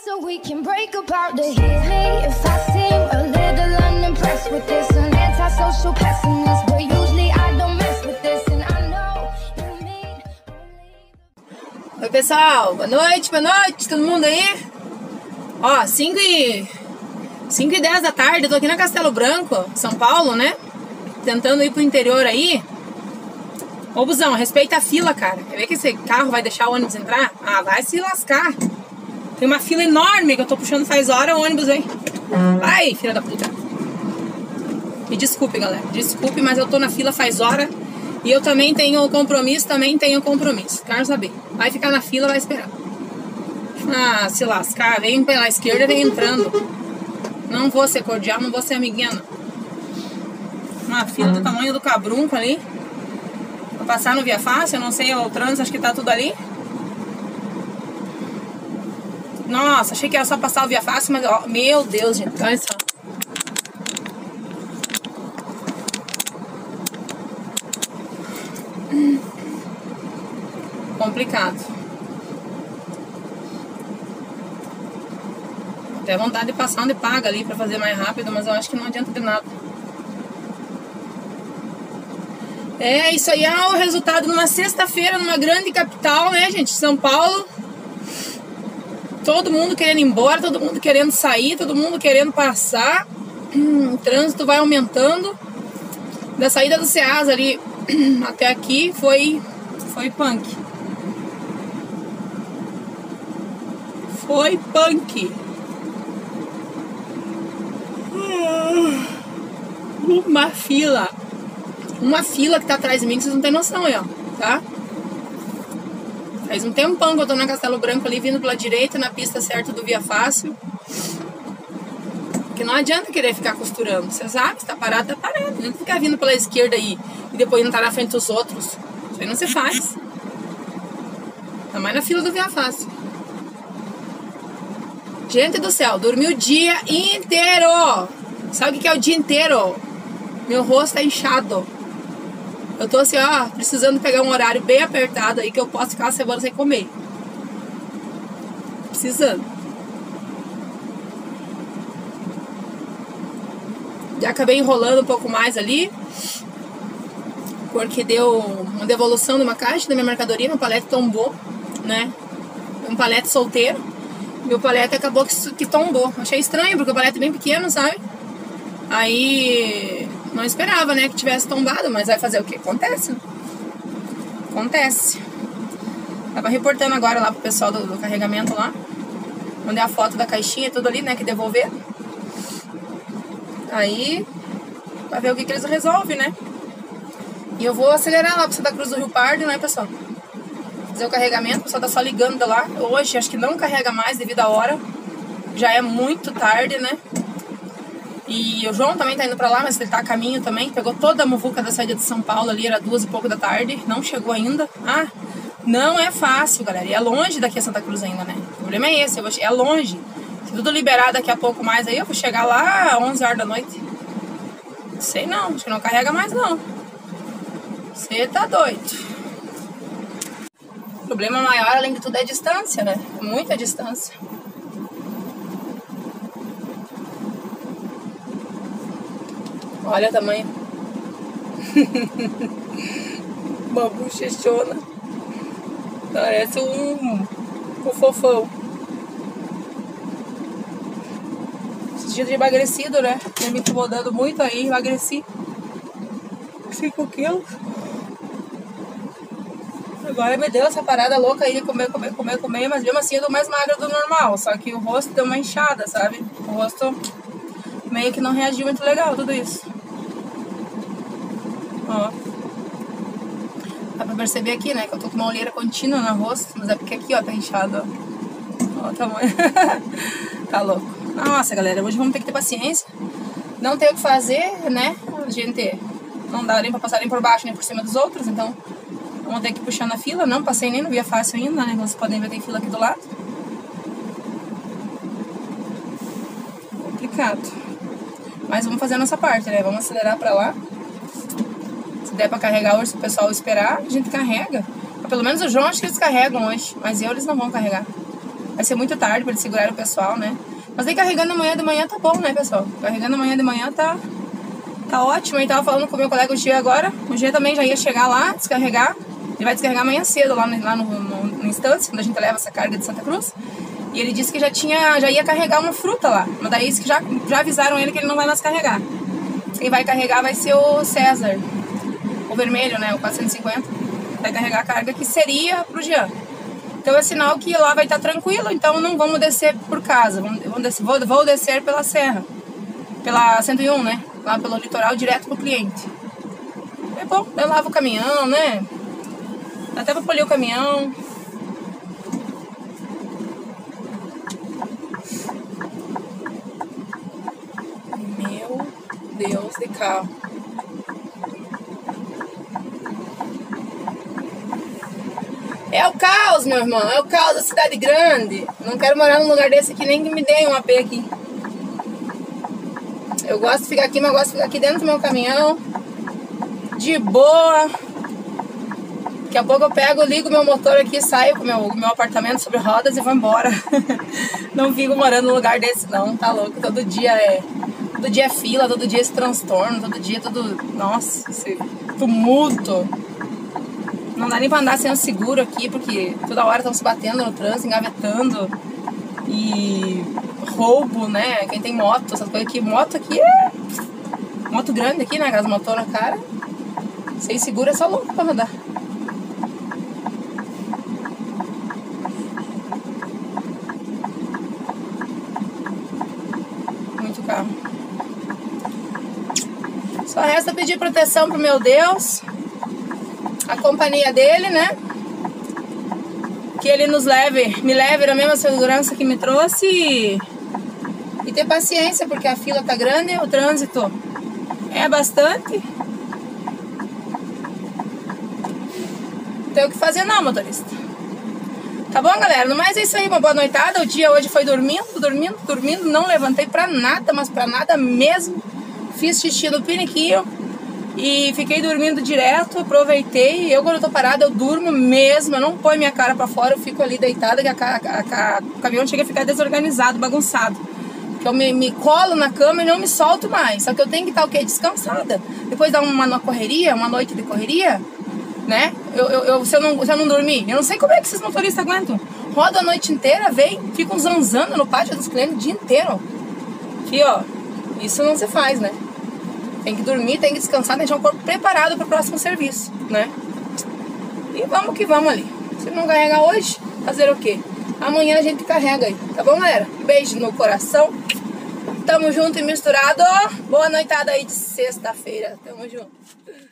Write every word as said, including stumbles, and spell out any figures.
so we can break apart the hit me if I seem a little unimpressed with this. An antisocial pessimist, but usually I don't mess with this, and I know you mean only. Oi pessoal, boa noite, boa noite, todo mundo aí? Ó, cinco e dez da tarde, eu tô aqui na Castelo Branco, São Paulo, né? Tentando ir pro interior aí. Ô busão, respeita a fila, cara. Quer ver que esse carro vai deixar o ônibus entrar? Ah, vai se lascar. Tem uma fila enorme que eu tô puxando faz hora, o ônibus vem. Vai, filha da puta. Me desculpe, galera. Desculpe, mas eu tô na fila faz hora. E eu também tenho compromisso, também tenho compromisso. Quero saber. Vai ficar na fila, vai esperar. Ah, se lascar. Vem pela esquerda, vem entrando. Não vou ser cordial, não vou ser amiguinha, não. Uma fila do tamanho do cabrunco ali. Pra passar no Via Fácil, eu não sei, o trânsito, acho que tá tudo ali. Nossa, achei que era só passar o Via Fácil, mas, ó, meu Deus, gente, olha só. Hum. Complicado. Até vontade de passar onde paga ali pra fazer mais rápido, mas eu acho que não adianta de nada. É, isso aí é o resultado numa sexta-feira, numa grande capital, né, gente? São Paulo. Todo mundo querendo ir embora, todo mundo querendo sair, todo mundo querendo passar. Hum, o trânsito vai aumentando. Da saída do Ceasa ali até aqui foi, foi punk. Foi punk. Uma fila. Uma fila que tá atrás de mim que vocês não tem noção aí, ó, tá? Faz um tempão que eu tô na Castelo Branco ali, vindo pela direita, na pista certa do Via Fácil. Porque não adianta querer ficar costurando. Você sabe, se tá parado, tá parado. Não ficar vindo pela esquerda aí e depois não tá na frente dos outros. Isso aí não se faz. Tá mais na fila do Via Fácil. Gente do céu, dormi o dia inteiro. Sabe o que é o dia inteiro? Meu rosto tá inchado. Eu tô assim, ó, precisando pegar um horário bem apertado aí que eu posso ficar uma semana sem comer. Precisando. Já acabei enrolando um pouco mais ali, porque deu uma devolução de uma caixa da minha mercadoria, meu palete tombou, né? Um palete solteiro. Meu palete acabou que, que tombou. Achei estranho, porque o palete é bem pequeno, sabe? Aí... não esperava, né, que tivesse tombado, mas vai fazer o quê? Acontece. Acontece. Tava reportando agora lá pro pessoal do, do carregamento lá. Mandei a foto da caixinha, tudo ali, né, que devolver. Aí, pra ver o que que eles resolvem, né. E eu vou acelerar lá pro Santa Cruz do Rio Pardo, né, pessoal. Fazer o carregamento, o pessoal tá só ligando lá. Hoje, acho que não carrega mais devido à hora. Já é muito tarde, né. E o João também tá indo pra lá, mas ele tá a caminho também. Pegou toda a muvuca da saída de São Paulo ali, era duas e pouco da tarde. Não chegou ainda. Ah, não é fácil, galera. E é longe daqui a Santa Cruz ainda, né? O problema é esse, eu vou... é longe. Se tudo liberar daqui a pouco mais aí, eu vou chegar lá às onze horas da noite. Sei não, acho que não carrega mais não. Você tá doido. O problema maior, além de tudo, é a distância, né? Muita distância. Olha o tamanho. Uma bochechona. Parece um, um fofão. Esses dias de emagrecido, né? Eu me incomodando muito aí, emagreci. cinco quilos. Agora me deu essa parada louca aí de comer, comer, comer, comer. Mas mesmo assim eu tô mais magra do normal. Só que o rosto deu uma inchada, sabe? O rosto meio que não reagiu muito legal, tudo isso. Ó. Dá pra perceber aqui, né? Que eu tô com uma olheira contínua no rosto. Mas é porque aqui, ó, tá inchado, ó. Ó o tamanho. Tá louco. Nossa, galera, hoje vamos ter que ter paciência. Não tem o que fazer, né? A gente não dá nem pra passar nem por baixo, nem por cima dos outros. Então, vamos ter que puxar na fila. Não passei nem no Via Fácil ainda, né? Vocês podem ver, tem fila aqui do lado. Complicado. Mas vamos fazer a nossa parte, né? Vamos acelerar pra lá. Se der pra carregar hoje, se o pessoal esperar, a gente carrega. Mas pelo menos o João, acho que eles carregam hoje. Mas eu, eles não vão carregar. vai ser muito tarde pra eles segurarem o pessoal, né? Mas aí carregando amanhã de manhã tá bom, né, pessoal? Carregando amanhã de manhã tá, tá ótimo. Eu tava falando com o meu colega o Gia agora. O Gia também já ia chegar lá, descarregar. Ele vai descarregar amanhã cedo lá no, lá no, no, no Instância, quando a gente leva essa carga de Santa Cruz. E ele disse que já, tinha, já ia carregar uma fruta lá. Mas daí que já, já avisaram ele que ele não vai mais carregar. Quem vai carregar vai ser o César. O vermelho, né? O quatrocentos e cinquenta. Vai carregar a carga que seria pro Jean. Então é sinal que lá vai estar tranquilo. Então não vamos descer por casa. Vamos, vamos descer, vou, vou descer pela serra. Pela cento e um, né? Lá pelo litoral, direto pro cliente. É bom, eu lavo o caminhão, né? Dá até pra polir o caminhão. Meu Deus de carro. É o caos, meu irmão. É o caos da cidade grande. Não quero morar num lugar desse aqui, nem que me dê um A P aqui. Eu gosto de ficar aqui, mas eu gosto de ficar aqui dentro do meu caminhão. De boa. Daqui a pouco eu pego, ligo meu motor aqui, saio com o meu, meu apartamento sobre rodas e vou embora. Não fico morando num lugar desse não, tá louco. Todo dia é... Todo dia é fila, todo dia é esse transtorno, todo dia é tudo... Nossa, esse tumulto. Não dá nem pra andar sem seguro aqui, porque toda hora estão se batendo no trânsito, engavetando. E roubo, né? Quem tem moto, essas coisas aqui. Moto aqui é... Moto grande aqui, né? As motor na cara. Sem seguro é só louco pra rodar. Muito carro. Só resta pedir proteção pro meu Deus. A companhia dele, né? Que ele nos leve, me leve na mesma segurança que me trouxe e, e ter paciência, porque a fila tá grande, o trânsito é bastante. Não tem o que fazer não, motorista. Tá bom, galera? No mais é isso aí, uma boa noitada. O dia hoje foi dormindo, dormindo, dormindo. Não levantei pra nada, mas pra nada mesmo. Fiz xixi no piniquinho e fiquei dormindo direto, aproveitei. Eu, quando eu tô parada, eu durmo mesmo. Eu não ponho minha cara pra fora, eu fico ali deitada, que a, a, a, o caminhão chega a ficar desorganizado, bagunçado. Que eu me, me colo na cama e não me solto mais. Só que eu tenho que estar o quê? Descansada. Depois dar uma, uma correria, uma noite de correria, né? Eu, eu, eu, se, eu não, se eu não dormir, eu não sei como é que esses motoristas aguentam. Roda a noite inteira, vem, ficam zanzando no pátio dos clientes o dia inteiro. Aqui, ó, isso não se faz, né? Tem que dormir, tem que descansar, deixar o corpo preparado para o próximo serviço, né? E vamos que vamos ali. Se não carregar hoje, fazer o quê? Amanhã a gente carrega aí, tá bom, galera? Beijo no coração. Tamo junto e misturado. Boa noitada aí de sexta-feira. Tamo junto.